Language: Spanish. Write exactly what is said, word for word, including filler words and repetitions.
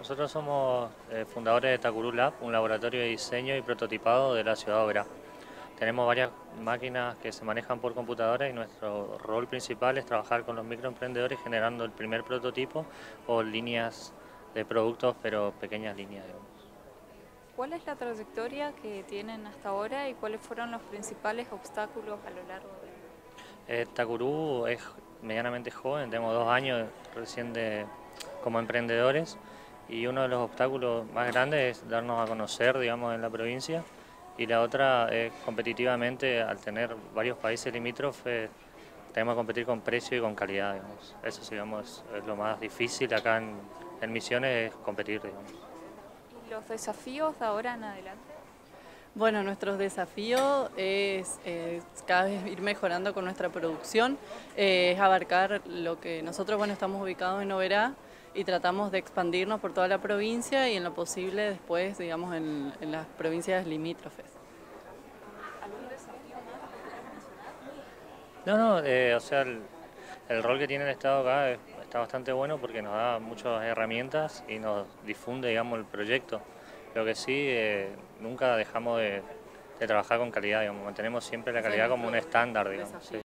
Nosotros somos eh, fundadores de Takuru Lab, un laboratorio de diseño y prototipado de la ciudad de Oberá. Tenemos varias máquinas que se manejan por computadora y nuestro rol principal es trabajar con los microemprendedores generando el primer prototipo o líneas de productos, pero pequeñas líneas, digamos. ¿Cuál es la trayectoria que tienen hasta ahora y cuáles fueron los principales obstáculos a lo largo de... Eh, Takuru es medianamente joven, tenemos dos años recién de, como emprendedores, y uno de los obstáculos más grandes es darnos a conocer, digamos, en la provincia, y la otra es competitivamente, al tener varios países limítrofes, tenemos que competir con precio y con calidad, digamos. Eso, digamos, es lo más difícil acá en, en Misiones, es competir, digamos. ¿Y los desafíos de ahora en adelante? Bueno, nuestro desafío es eh, cada vez ir mejorando con nuestra producción, eh, es abarcar lo que nosotros, bueno, estamos ubicados en Oberá y tratamos de expandirnos por toda la provincia y en lo posible después, digamos, en, en las provincias limítrofes. ¿Algún desafío más que quieras mencionar? No, no, eh, o sea, el, el rol que tiene el Estado acá es- está bastante bueno porque nos da muchas herramientas y nos difunde, digamos, el proyecto. Lo que sí, eh, nunca dejamos de, de trabajar con calidad, digamos, mantenemos siempre la Ese es calidad como un nuestro estándar, digamos. desafío. Sí.